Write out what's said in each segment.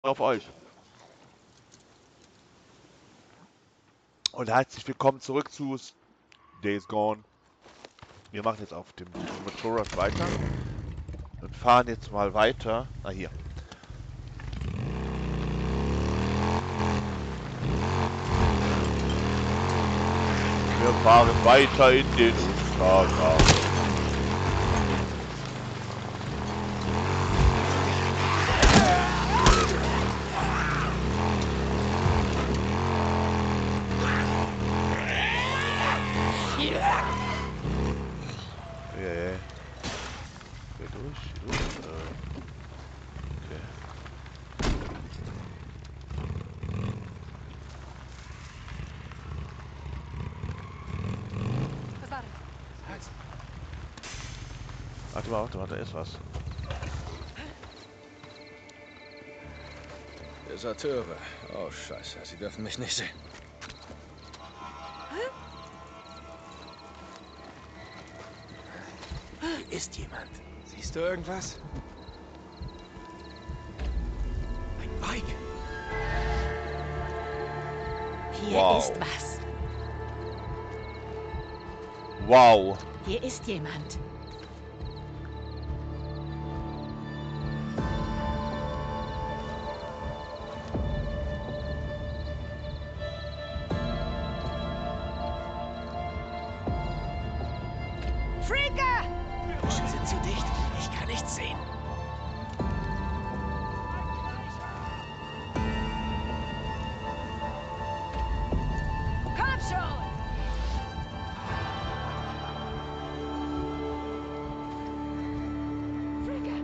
Auf euch. Und herzlich willkommen zurück zu Days Gone. Wir machen jetzt auf dem Motorrad weiter und fahren jetzt mal weiter. Ah, hier. Wir fahren weiter in den Untergang. Yeah. Hier durch. Okay. Was war das? Warte, da ist was. Deserteure. Oh, Scheiße. Sie dürfen mich nicht sehen. Hier ist jemand. Siehst du irgendwas? Ein Bike. Hier Wow. ist was. Wow. Hier ist jemand. Freaker! Die Büsche sind zu dicht. Ich kann nichts sehen. Komm schon! Freaker!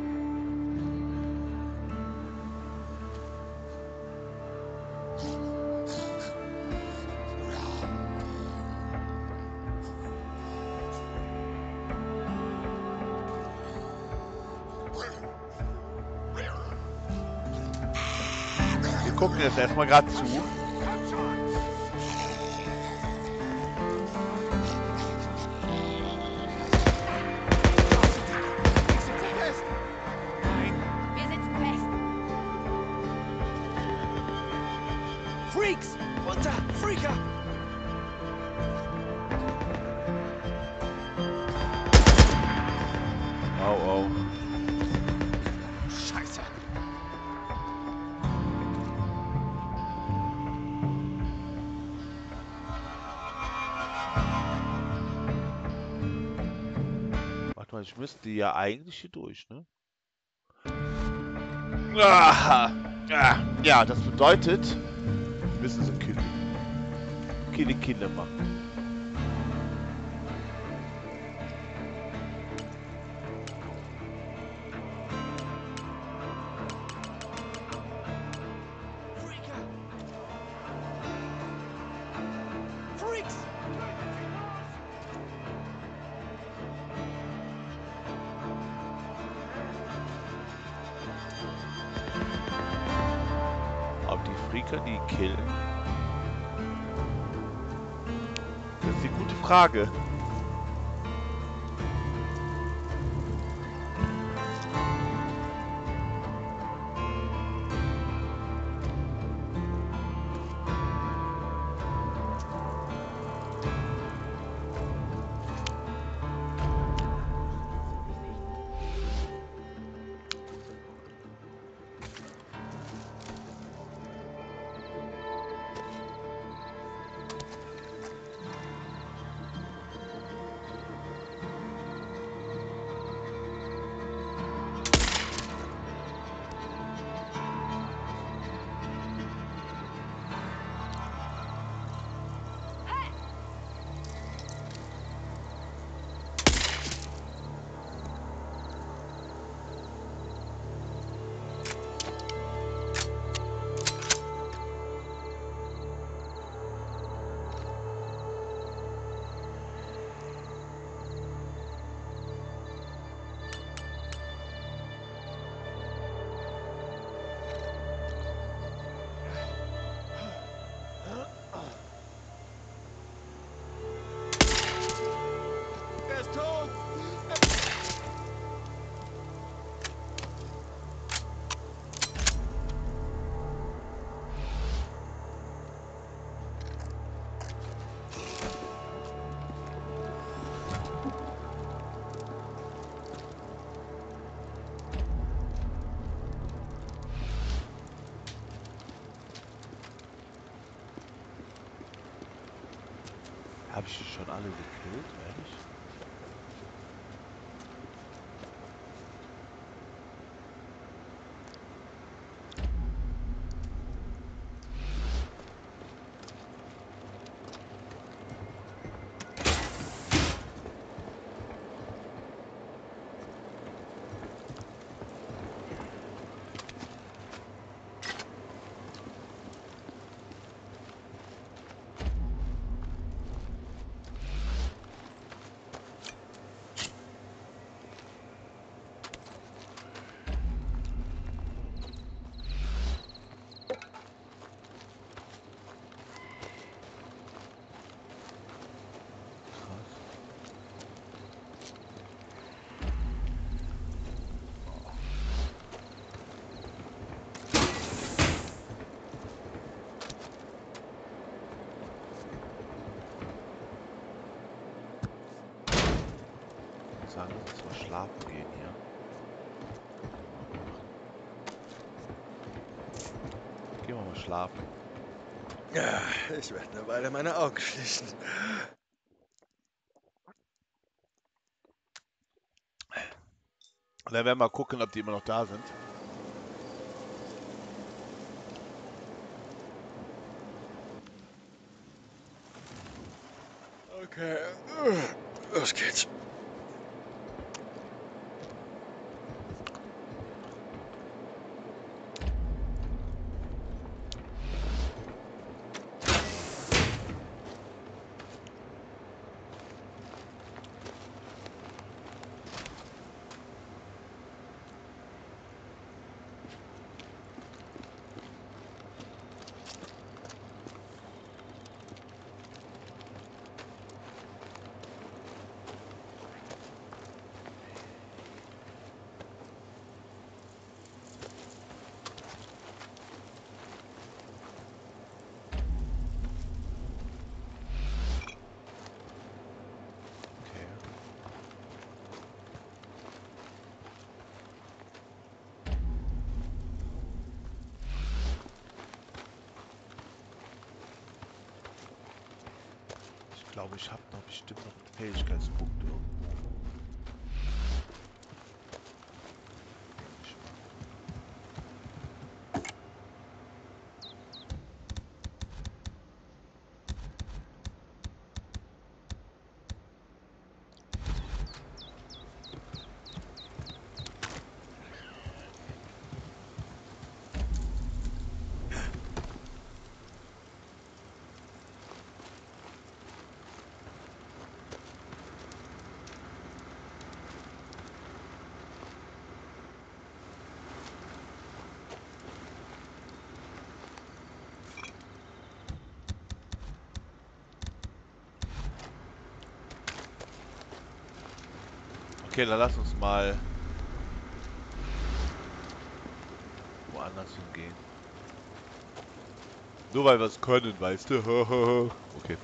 Wir gucken jetzt erstmal gerade zu. Wir sitzen fest. Freaks! Runter! Freaker! Oh. Scheiße. Warte mal, ich müsste ja eigentlich hier durch, ne? Ah, ja, das bedeutet, wir müssen sie killen. Kille machen. Freaker! Freaks! Ob die Freaker die killen? Das ist die gute Frage. Habe ich die schon alle gekillt? Ehrlich? Krass. Ich würde sagen, lass uns mal schlafen gehen hier. Gehen wir mal schlafen. Ja, ich werde eine Weile meine Augen schließen. Und dann werden wir mal gucken, ob die immer noch da sind. Okay, los geht's. Okay. Ich glaube, ich habe noch bestimmt noch einen Fähigkeitspunkt irgendwo. Ich Okay, dann lass uns mal woanders hingehen. Nur weil wir es können, weißt du? Okay.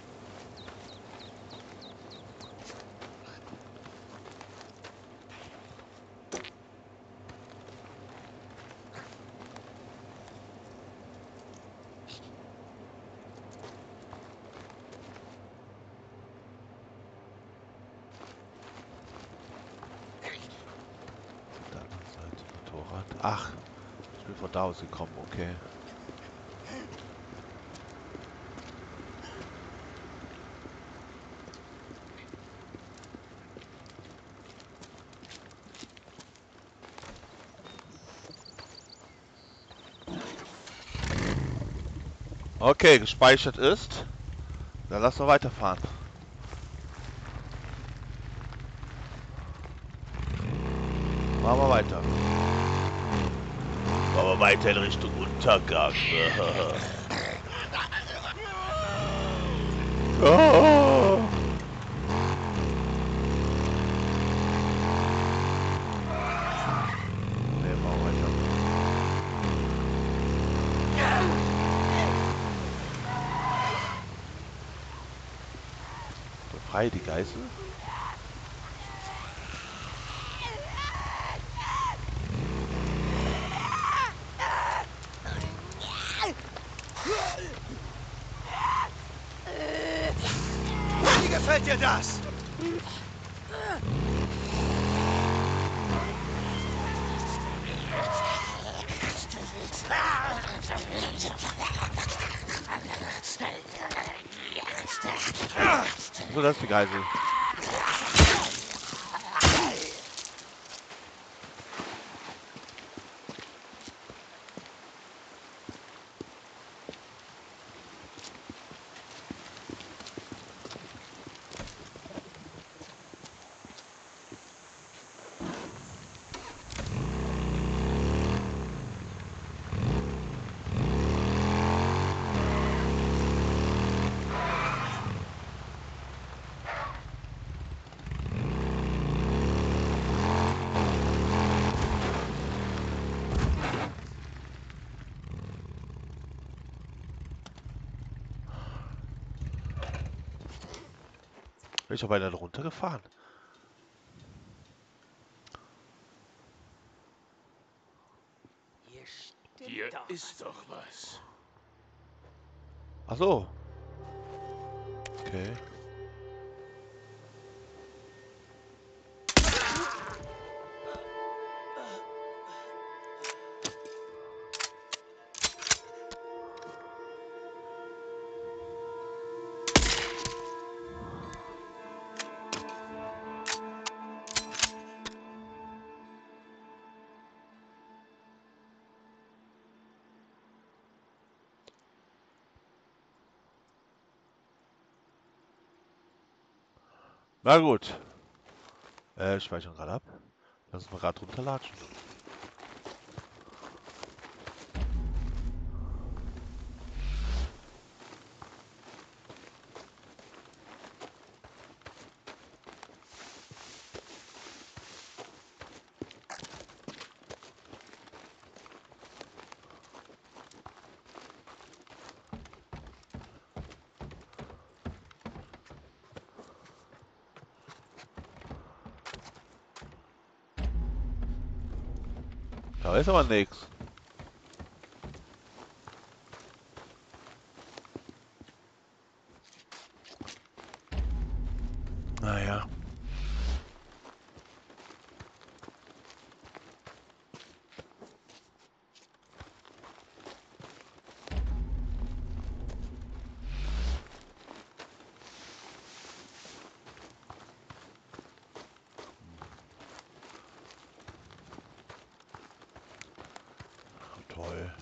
Dann Seite Motorrad. Ach, ich bin von da aus gekommen, okay. Okay, gespeichert ist. Dann lass wir weiterfahren. Machen wir weiter. Machen wir weiter in Richtung Untergang. Oh. Nee, machen wir weiter. Befreie die Geißel? dir das? So, das ist die Geisel. Bin ich aber weiter runtergefahren? Hier ist doch was. Ach so. Okay. Na gut. Speichern gerade ab. Lass uns mal gerade runterlatschen. Da ist aber nichts. Naja. Toll.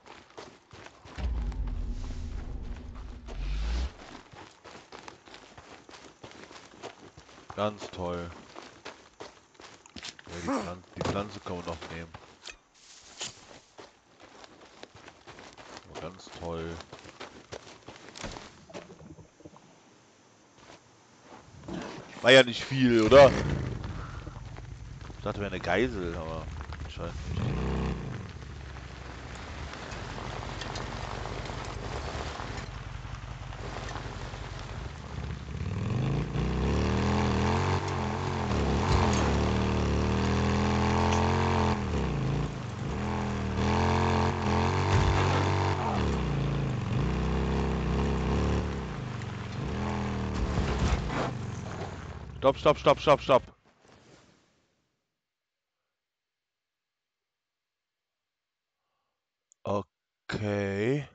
Ganz toll. Ja, die Pflanze kann man noch nehmen. Oh, ganz toll. War ja nicht viel, oder? Ich dachte, wäre eine Geisel, aber anscheinend nicht. Stopp, stopp, stopp, stopp, stopp. Okay.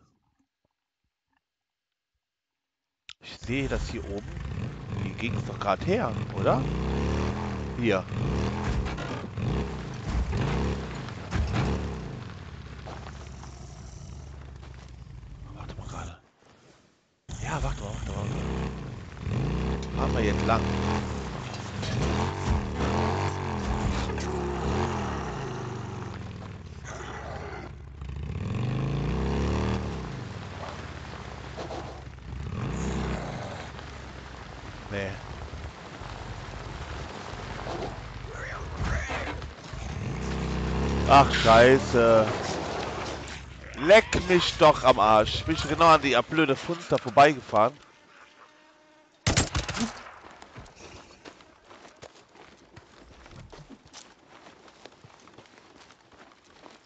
Ich sehe das hier oben. Hier ging es doch gerade her, oder? Hier. Warte mal gerade. Ja, warte mal, warte mal. Fahren wir jetzt lang. Nee. Ach, scheiße. Leck mich doch am Arsch. Ich bin schon genau an die blöde Funster vorbeigefahren.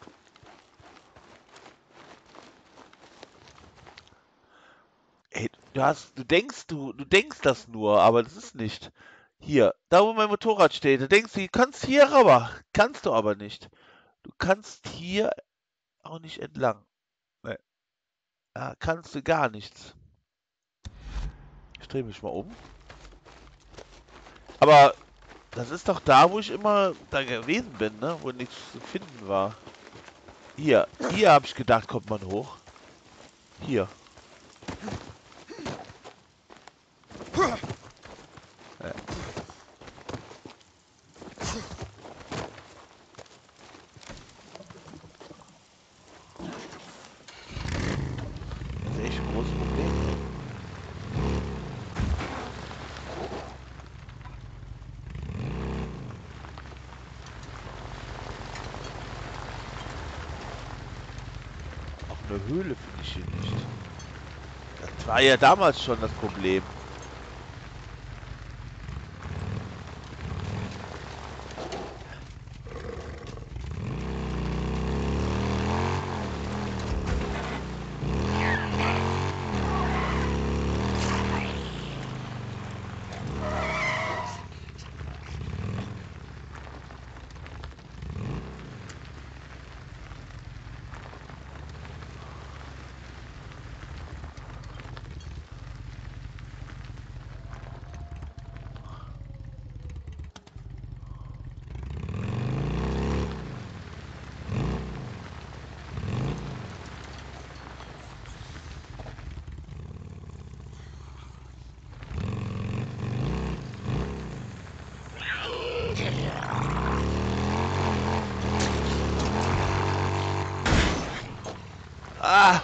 Ey, Du denkst das nur, aber das ist nicht. Hier, da wo mein Motorrad steht, da denkst du, du kannst hier rüber. Kannst du aber nicht. Du kannst hier auch nicht entlang. Nee, da kannst du gar nichts. Ich drehe mich mal um. Aber das ist doch da, wo ich immer da gewesen bin, ne? Wo nichts zu finden war. Hier habe ich gedacht, kommt man hoch. Hier. Ja. Das ist echt ein großes Problem. Auch eine Höhle finde ich hier nicht. Das war ja damals schon das Problem. Ah!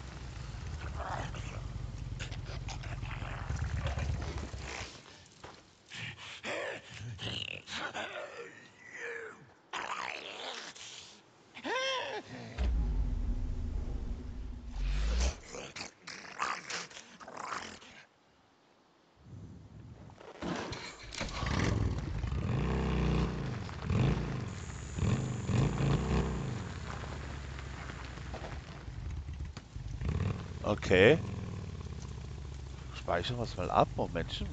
Okay. Speichern wir es mal ab. Momentchen.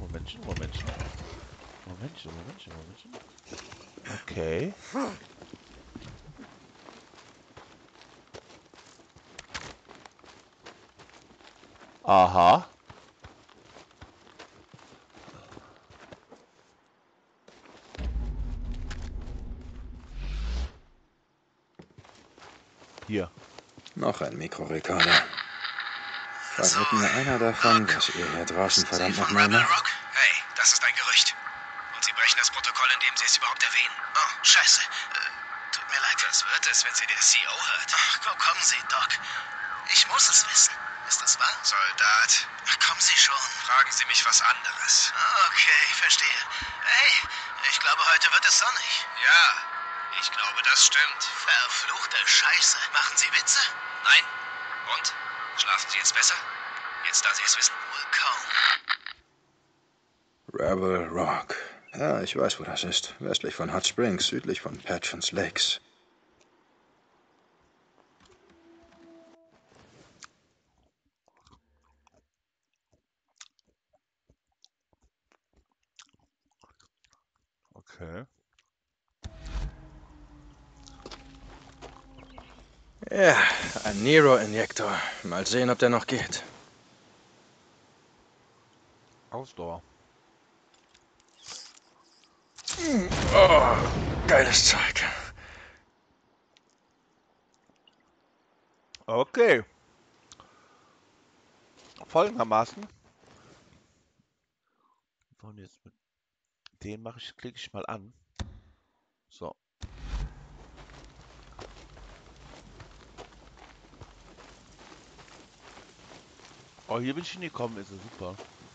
Okay. Aha. Hier. Noch ein Mikrorekorder. Verrät mir einer davon, was ihr hier draußen verdammt nochmal macht? Rock? Hey, das ist ein Gerücht. Und Sie brechen das Protokoll, indem Sie es überhaupt erwähnen. Oh, scheiße. Tut mir leid. Was wird es, wenn sie der CEO hört? Ach, kommen Sie, Doc. Ich muss es wissen. Ist das wahr? Soldat. Ach, kommen Sie schon. Fragen Sie mich was anderes. Okay, verstehe. Hey, ich glaube, heute wird es sonnig. Ja, ich glaube, das stimmt. Verfluchte Scheiße. Machen Sie Witze? Nein. Und? Schlafen Sie jetzt besser? Jetzt, da Sie es wissen? Wohl kaum. Rebel Rock. Ja, ich weiß, wo das ist. Westlich von Hot Springs, südlich von Patchens Lakes. Okay. Ja, ein Nero-Injektor. Mal sehen, ob der noch geht. Ausdauer. Oh, geiles Zeug. Okay. Folgendermaßen. Und jetzt mit den klicke ich mal an. So. Oh, hier bin ich hingekommen, ist es super.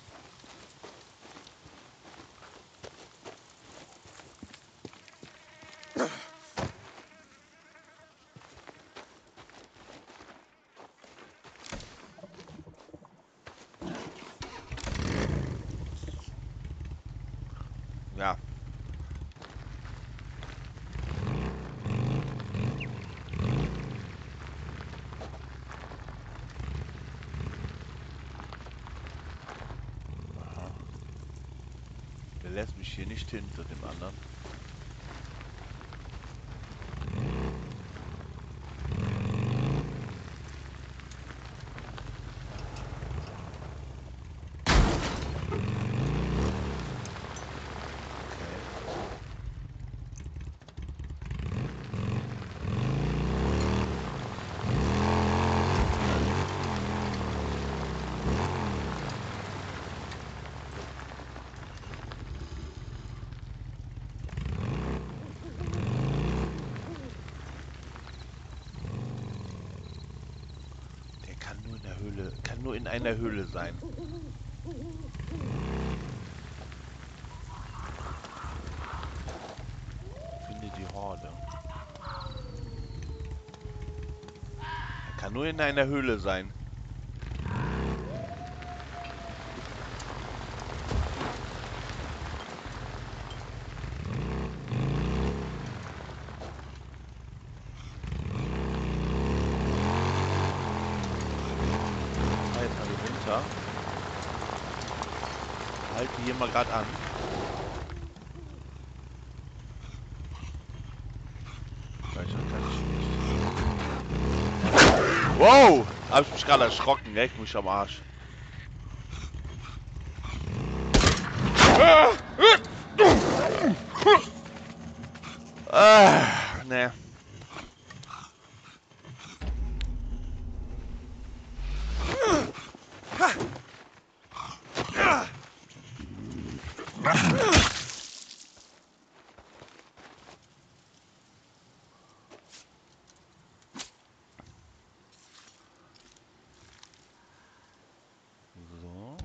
Ja. lässt mich hier nicht hinter dem anderen. Kann nur in einer Höhle sein. Finde die Horde. Er kann nur in einer Höhle sein. Halte hier mal gerade an. Speichern kann ich nicht. Wow! Hab ich mich gerade erschrocken, leck mich am Arsch. Ne. So.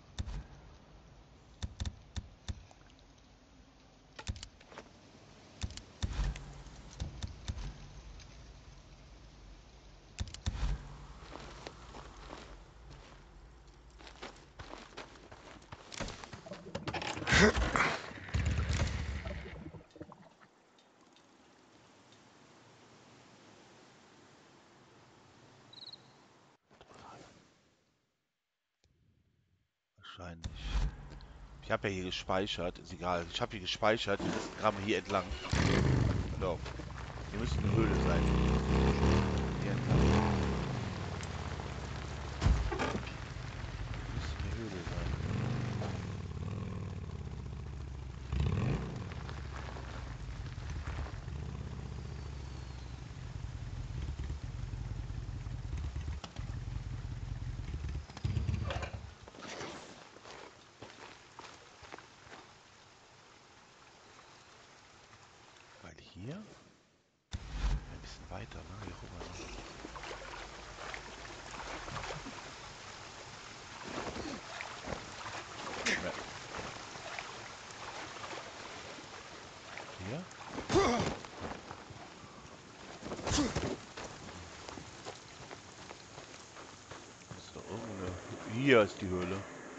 Wahrscheinlich. Ich habe ja hier gespeichert. Ist egal. Ich habe hier gespeichert. Wir müssen gerade hier entlang. So. Hier müsste eine Höhle sein. Hier entlang. Hier müsste eine Höhle sein. Weil hier? Ein bisschen weiter, ne? Hier rüber. Ne? Hier? Ist da irgendeine... Hier ist die Höhle.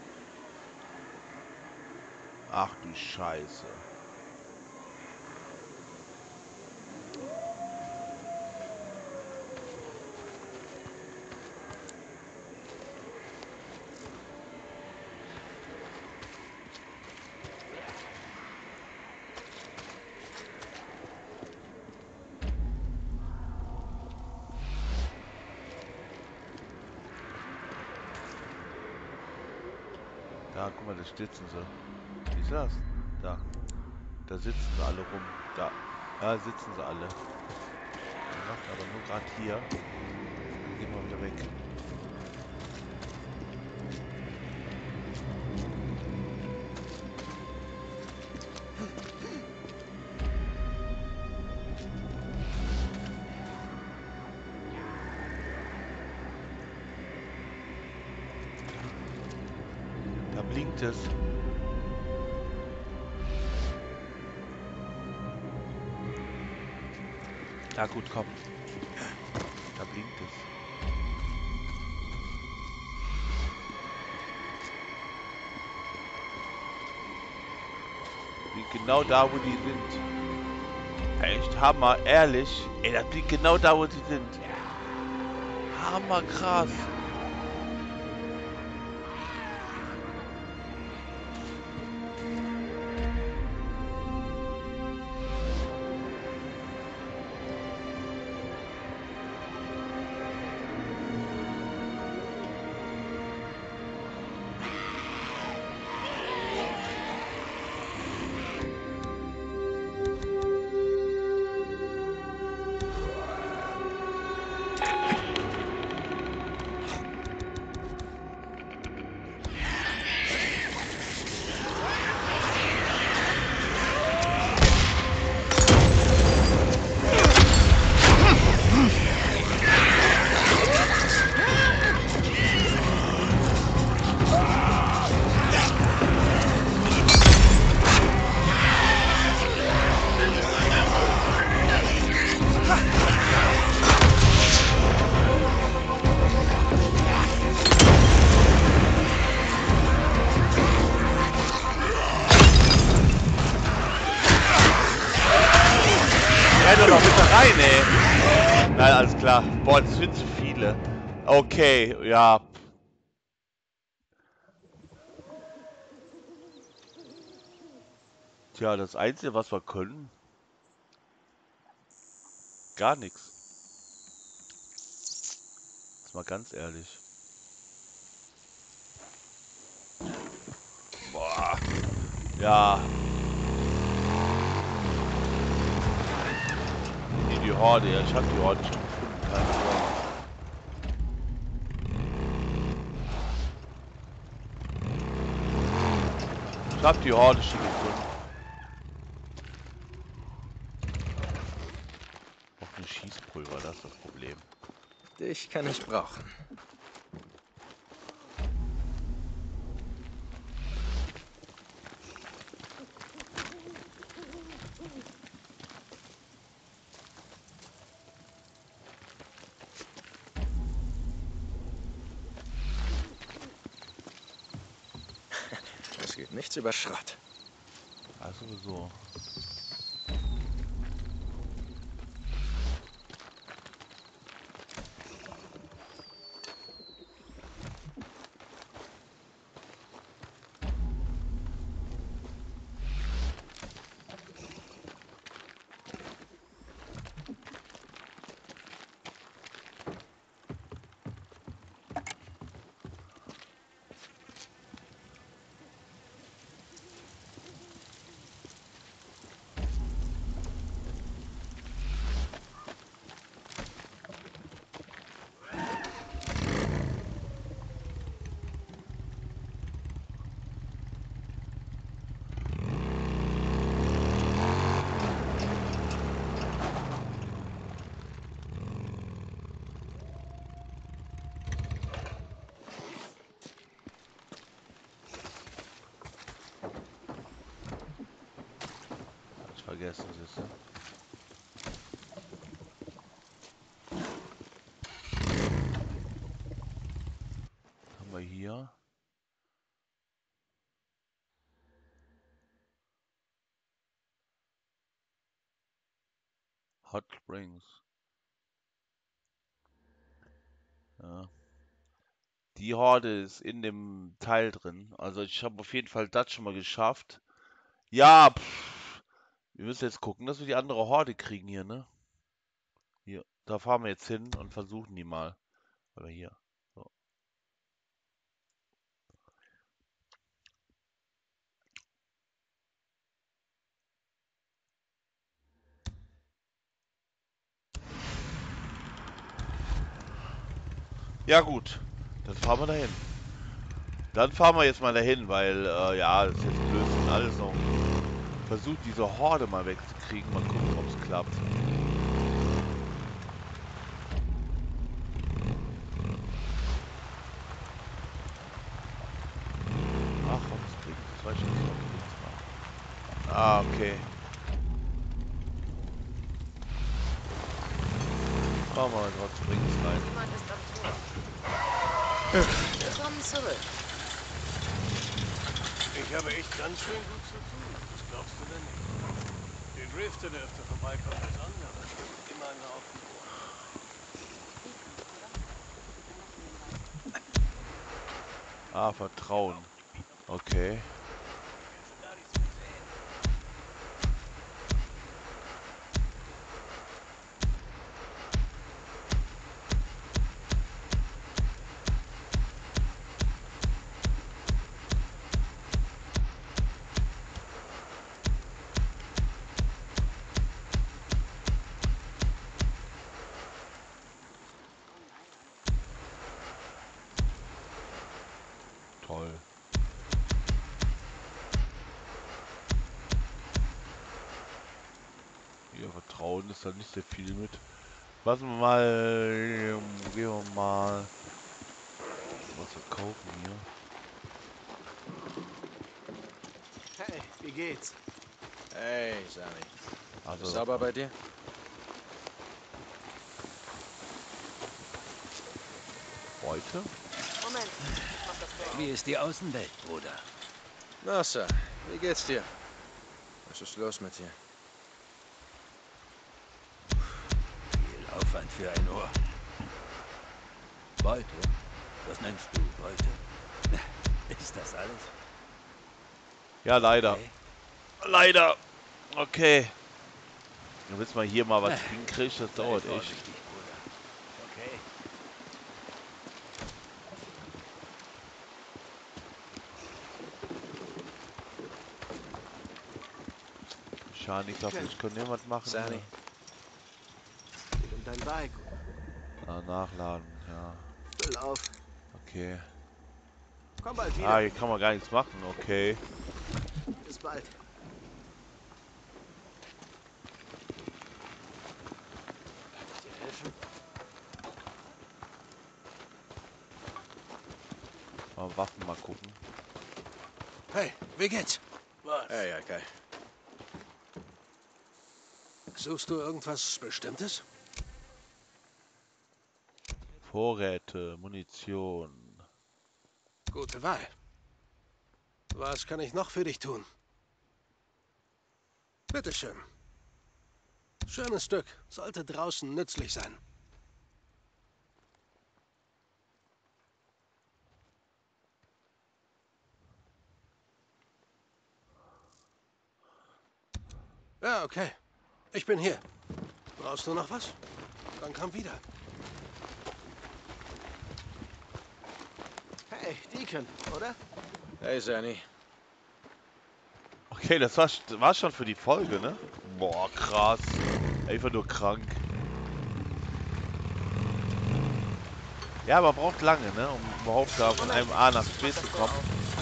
Ach du Scheiße. Da, guck mal, da sitzen sie. Siehst du das? Da. Da sitzen sie alle rum. Da. Da sitzen sie alle. Der macht aber nur gerade hier. Dann gehen wir wieder weg. Da blinkt es. Ja gut, komm. Da blinkt es. Blinkt genau da, wo die sind. Echt Hammer, ehrlich. Ey, das blinkt genau da, wo sie sind. Hammer krass. klar. Boah, das sind zu viele. Okay, ja. Tja, das Einzige, was wir können, gar nichts. Ist mal ganz ehrlich. Boah. Ja. Die Horde, ja, ich hab die Horde schon gefunden, keine Sorge. Ich hab die Horde schon gefunden. Auch eine Schießpulver, das ist das Problem. Dich kann ich brauchen. Es geht nichts über Schrott. Ja, sowieso. Hab ich vergessen, siehst du? Haben wir hier. Hot Springs. Ja. Die Horde ist in dem Teil drin. Also ich habe auf jeden Fall das schon mal geschafft. Ja, wir müssen jetzt gucken, dass wir die andere Horde kriegen hier, ne? Hier, da fahren wir jetzt hin und versuchen die mal. Oder hier. So. Ja gut, dann fahren wir dahin. Dann fahren wir jetzt mal dahin, weil, ja, das ist jetzt Blödsinn, alles noch. Versucht diese Horde mal wegzukriegen, mal gucken, ob es klappt. Ach, Hot Springs, das weiß ich nicht, Hot Springs war. Ah, okay. Fahren wir mal in Hot Springs rein. Jemand ist am Tor. Willkommen zurück. Ich habe echt ganz schön gut zu tun. Das glaubst du denn nicht? Der Drifter, der öfter vorbeikommt als andere. Immer einen Haufen Ohr. Ah, Vertrauen. Okay. Toll. Hier, Vertrauen ist da nicht sehr viel mit. Lassen wir mal, gehen wir mal was verkaufen hier. Hey, wie geht's? Hey, Sammy. Alles Also, sauber bei dir? heute? Moment, ich mach das Tor Wie ist die Außenwelt, Bruder? Na, Sir, wie geht's dir? Was ist los mit dir? Viel Aufwand für ein Ohr. Beute? Was nennst du Beute? Ist das alles? Ja, leider. Okay. Leider. Okay. Du willst mal hier mal was hinkriegen, das Sei dauert echt. vorsichtig, Bruder. Okay. Schanika, vielleicht können wir was machen. Sani. Geht um dein Bike. Ja. Nachladen, ja. Füll auf. Okay. Komm bald wieder. Ah, hier kann man gar nichts machen, okay. Bis bald. Kann ich dir helfen? Mal Waffen mal gucken. Hey, wie geht's? Was? Hey, okay. Suchst du irgendwas Bestimmtes? Vorräte, Munition. Gute Wahl. Was kann ich noch für dich tun? Bitteschön. Schönes Stück. Sollte draußen nützlich sein. Ja, okay. Ich bin hier. Brauchst du noch was? Dann komm wieder. Hey, Deacon, oder? Hey, Sani. Okay, das war schon für die Folge, ne? Boah, krass. Einfach nur krank. Ja, aber braucht lange, ne? Um überhaupt da von einem A nach B zu kommen.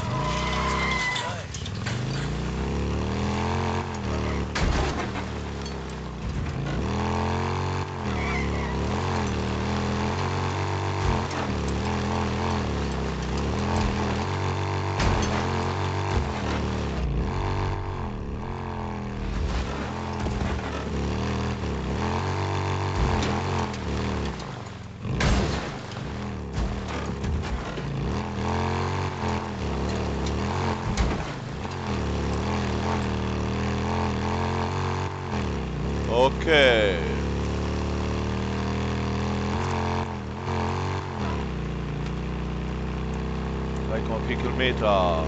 Okay. (3,4 Kilometer).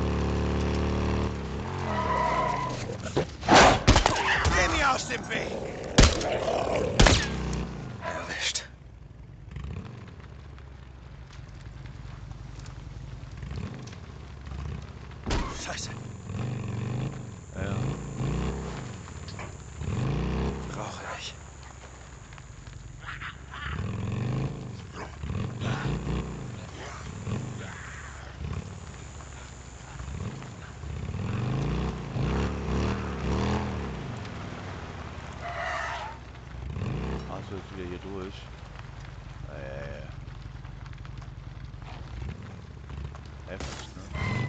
Geh mir aus dem Weg! Erwischt. Scheiße. Ja. Brauche ich. Also jetzt wieder hier durch. Heftig, ne?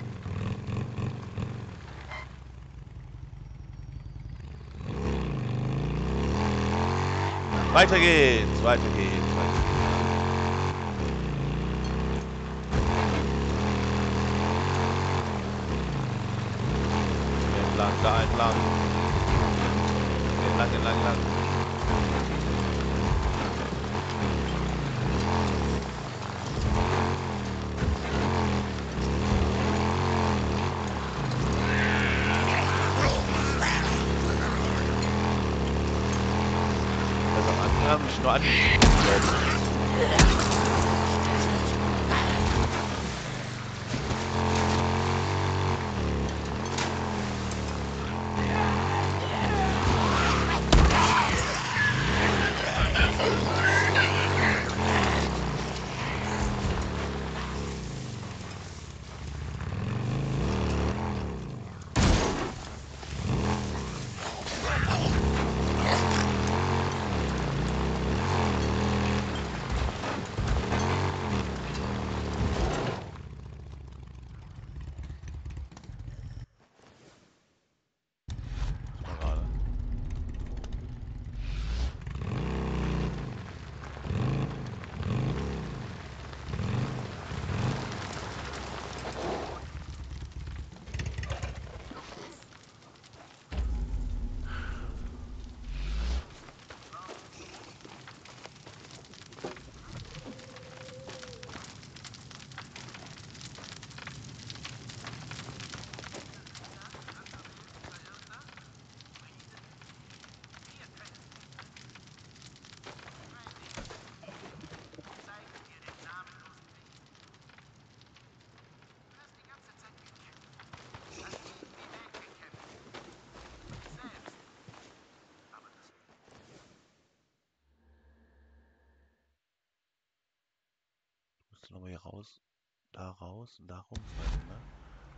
Weiter geht's, weiter geht's, weiter geht's. Entlang, da entlang. Entlang, entlang, entlang. Also am Anfang haben mich nur angeguckt. Musst du nochmal hier raus, da raus und da rumfallen, ne?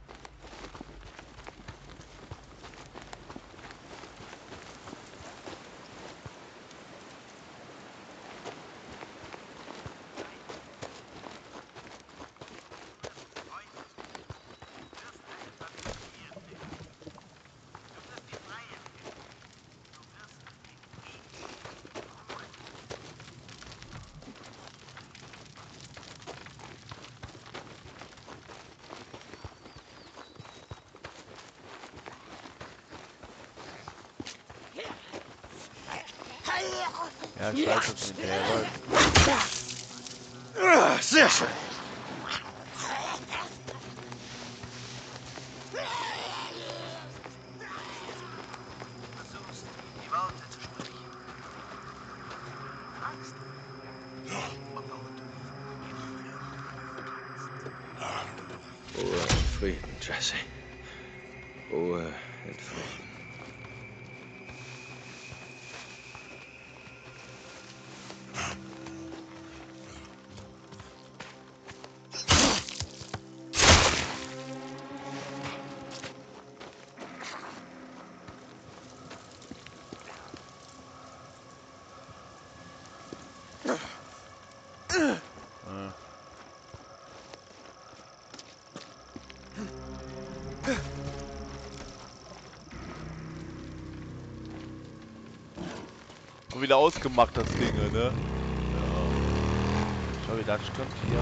Ja, ich weiß, dass mit der läuft. Sehr schön. Versuchst, die Worte zu sprechen. Angst. Ruhe und Frieden, Jesse. Ruhe und Frieden. Und wieder ausgemacht, das Ding, ne? Ja. Schau, wie das stimmt hier.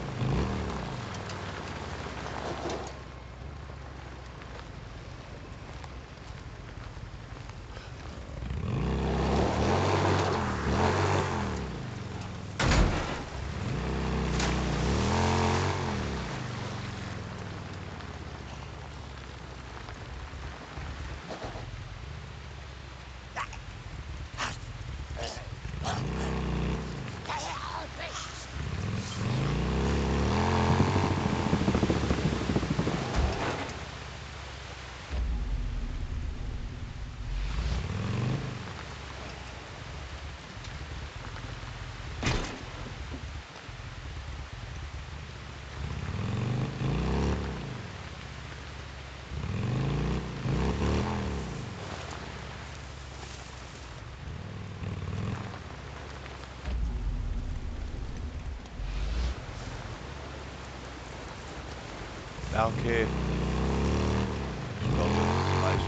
Ja, okay. Ich glaube, das reicht.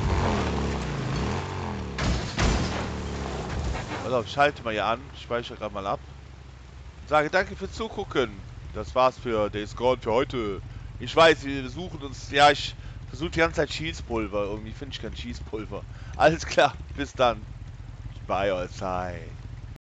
Pass auf, schalte mal hier an. Speichere gerade mal ab. Sage danke fürs Zugucken. Das war's für Days Gone für heute. Ich weiß, wir suchen uns. Ja, ich versuche die ganze Zeit Schießpulver. Irgendwie finde ich kein Schießpulver. Alles klar, bis dann. Bei euch.